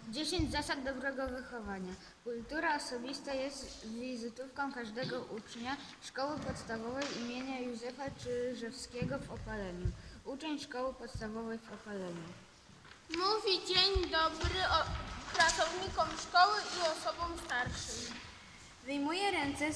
10 zasad dobrego wychowania. Kultura osobista jest wizytówką każdego ucznia szkoły podstawowej imienia Józefa Czyżewskiego w Opaleniu. Uczeń szkoły podstawowej w Opaleniu. Mówi dzień dobry pracownikom szkoły i osobom starszym. Wyjmuje ręce,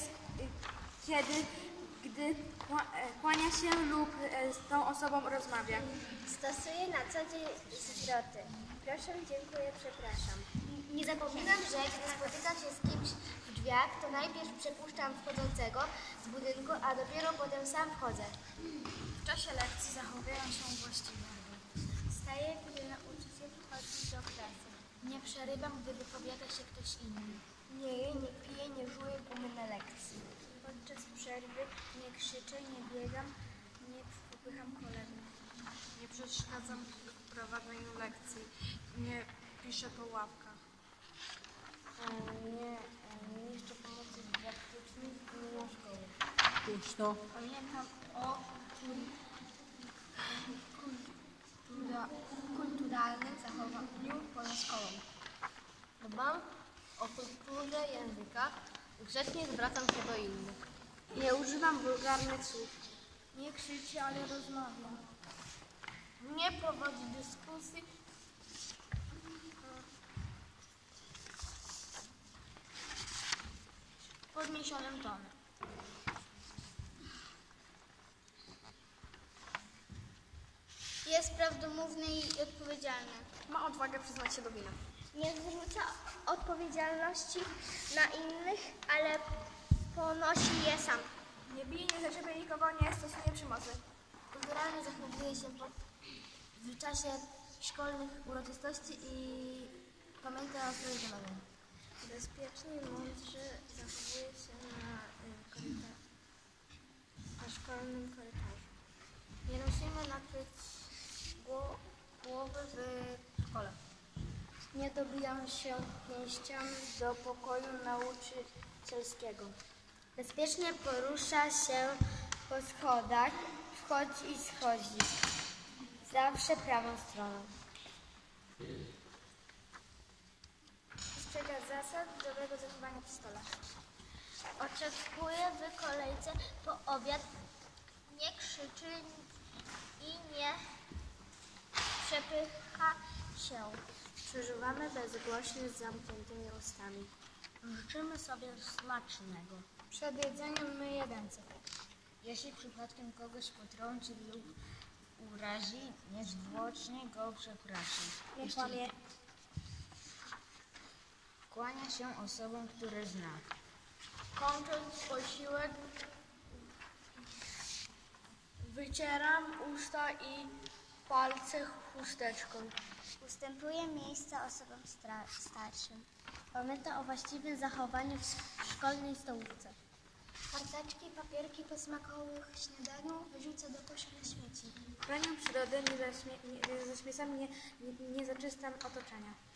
gdy kłania się lub z tą osobą rozmawia. Stosuje na co dzień zwroty. Proszę, dziękuję, przepraszam. Nie zapominam, że gdy spotykam się z kimś w drzwiach, to najpierw przepuszczam wchodzącego z budynku, a dopiero potem sam wchodzę. W czasie lekcji zachowują się właściwie. Wstaję, gdy nauczyciel wchodzi do klasy. Nie przerywam, gdy wypowiada się ktoś inny. Nie jem, nie piję, nie żuję gumy na lekcji. Podczas przerwy nie krzyczę, nie biegam, nie popycham kolegów. Nie przeszkadzam w prowadzeniu lekcji. Nie piszę po ławkach. Nie niszczę pomocy praktycznych w imieniu szkoły. Pusto. Pamiętam o kulturalnym zachowaniu poza szkołą. Dbam o kulturę języka, grzecznie zwracam się do innych. Nie używam wulgarnych słów. Nie krzyczy, ale rozmawia. Nie prowadzi dyskusji, podniesionym tonem. Jest prawdomówny i odpowiedzialny. Ma odwagę przyznać się do winy. Nie zrzuca odpowiedzialności na innych, ale ponosi je sam. Nie bije, nie zaczepia nikogo, nie stosuje przemocy. Kulturalnie zachowuje się w czasie szkolnych uroczystości i pamięta o swoich wymaganiach. Bezpiecznie i mądrze zachowuje się na szkolnym korytarzu. Nie musimy nakryć głowy w szkole. Nie dobijam się pięściami do pokoju nauczycielskiego. Bezpiecznie porusza się po schodach, wchodzi i schodzi. Zawsze prawą stroną. Przestrzega zasad dobrego zachowania przy stole. Oczekuje w kolejce po obiad. Nie krzyczy i nie przepycha się. Przeżywamy bezgłośnie z zamkniętymi ustami. Życzymy sobie smacznego. Przed jedzeniem myję ręce. Jeśli przypadkiem kogoś potrąci lub urazi, niezwłocznie go przeprasza. Nie kłamie. Kłania się osobom, które zna. Kończąc posiłek, wycieram usta i palce chusteczką. Ustępuje miejsca osobom starszym. Pamięta o właściwym zachowaniu w szkolnej stołówce. Karteczki, papierki po smakowych śniadaniu wyrzuca do kosza na śmieci. Chronię przyrodę, nie zaśmiecam, nie zaczystam otoczenia.